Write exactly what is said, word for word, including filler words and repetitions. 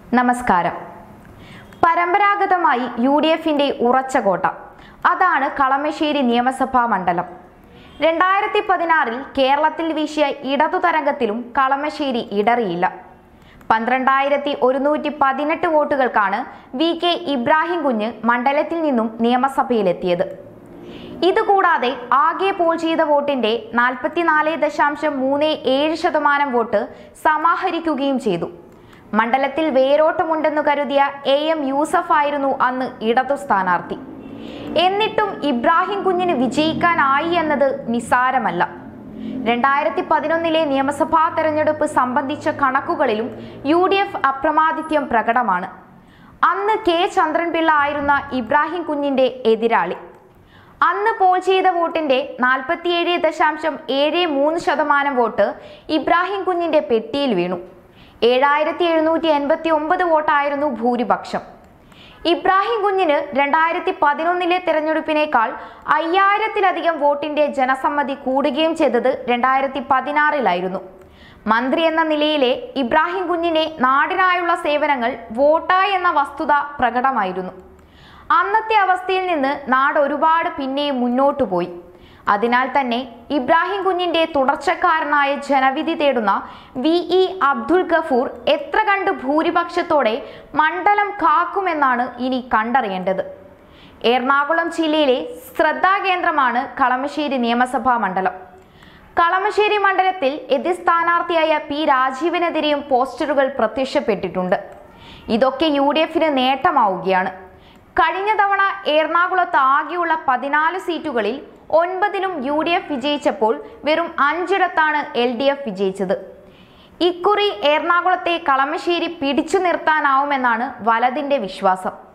നമസ്കാരം. പരമ്പരാഗതമായി U D എഫിന്റെ ഉറച്ച കോട്ട അതാണ് കളമശ്ശേരി നിയമസഭാ മണ്ഡലം. രണ്ടായിരത്തി പതിനാറിൽ കേരളത്തിൽ വീശിയ ഇടതു തരംഗത്തിലും കളമശ്ശേരി ഇടറിയില്ല. പന്ത്രണ്ടായിരത്തി ഒരുന്നൂറ്റി പതിനെട്ട് വോട്ടുകൾക്കാണ് വി കെ ഇബ്രാഹിം കുഞ്ഞ് മണ്ഡലത്തിൽ നിന്നും നിയമസഭയിലെത്തിയത്. ഇതുകൂടാതെ ആകെ പോൾ ചെയ്ത വോട്ടിന്റെ നാൽപ്പത്തിനാല് ദശാംശം മൂന്ന് ഏഴ് ശതമാനം വോട്ട് സമാഹരിക്കുകയും ചെയ്തു. മണ്ഡലത്തിൽ വേരോട്ടമുണ്ടെന്നു കരുതിയ എ എം യൂസഫ് ആയിരുന്നു അന്ന് ഇടതു സ്ഥാനാർത്ഥി. എന്നിട്ടും ഇബ്രാഹിം കുഞ്ഞിന് വിജയിക്കാനായി എന്നത് നിസ്സാരമല്ല. രണ്ടായിരത്തി പതിനൊന്നിലെ നിയമസഭാ തെരഞ്ഞെടുപ്പ് സംബന്ധിച്ച കണക്കുകളിലും യു ഡി എഫ് അപ്രമാദിത്യം പ്രകടമാണ്. അന്ന് കെ ചന്ദ്രൻപിള്ള ആയിരുന്ന ഇബ്രാഹിം കുഞ്ഞിന്റെ എതിരാളി. അന്ന് പോൾ ചെയ്ത വോട്ടിന്റെ നാൽപ്പത്തിയേഴ് ദശാംശം ഏഴ് മൂന്ന് ശതമാനം വോട്ട് ഇബ്രാഹിം കുഞ്ഞിന്റെ പെട്ടിയിൽ വീണു. ഏഴായിരത്തി എഴുന്നൂറ്റി എൺപത്തി ഒമ്പത് വോട്ടായിരുന്നു ഭൂരിപക്ഷം. ഇബ്രാഹിം കുഞ്ഞിന് രണ്ടായിരത്തി പതിനൊന്നിലെ തെരഞ്ഞെടുപ്പിനേക്കാൾ അയ്യായിരത്തിലധികം വോട്ടിന്റെ ജനസമ്മതി കൂടുകയും ചെയ്തത് രണ്ടായിരത്തി പതിനാറിലായിരുന്നു. മന്ത്രി എന്ന നിലയിലെ ഇബ്രാഹിം കുഞ്ഞിന്റെ നാടിനായുള്ള സേവനങ്ങൾ വോട്ടായി എന്ന വസ്തുത പ്രകടമായിരുന്നു. അന്നത്തെ അവസ്ഥയിൽ നിന്ന് നാട് ഒരുപാട് പിന്നെയും മുന്നോട്ടു പോയി. അതിനാൽ തന്നെ ഇബ്രാഹിം കുഞ്ഞിന്റെ തുടർച്ചക്കാരനായ ജനവിധി തേടുന്ന വി ഇ അബ്ദുൽ ഗഫൂർ എത്ര കണ്ട് ഭൂരിപക്ഷത്തോടെ മണ്ഡലം കാക്കുമെന്നാണ് ഇനി കണ്ടറിയേണ്ടത്. എറണാകുളം ജില്ലയിലെ ശ്രദ്ധാകേന്ദ്രമാണ് കളമശ്ശേരി നിയമസഭാ മണ്ഡലം. കളമശ്ശേരി മണ്ഡലത്തിൽ എതിർ സ്ഥാനാർത്ഥിയായ പി രാജീവിനെതിരെയും പോസ്റ്ററുകൾ പ്രത്യക്ഷപ്പെട്ടിട്ടുണ്ട്. ഇതൊക്കെ യു ഡി എഫിന് നേട്ടമാവുകയാണ്. കഴിഞ്ഞ തവണ എറണാകുളത്ത് ആകെയുള്ള പതിനാല് സീറ്റുകളിൽ ഒൻപതിലും യു ഡി എഫ് വിജയിച്ചപ്പോൾ വെറും അഞ്ചിടത്താണ് എൽ ഡി എഫ് വിജയിച്ചത്. ഇക്കുറി എറണാകുളത്തെ കളമശ്ശേരി പിടിച്ചു നിർത്താനാവുമെന്നാണ് വലതിന്റെ വിശ്വാസം.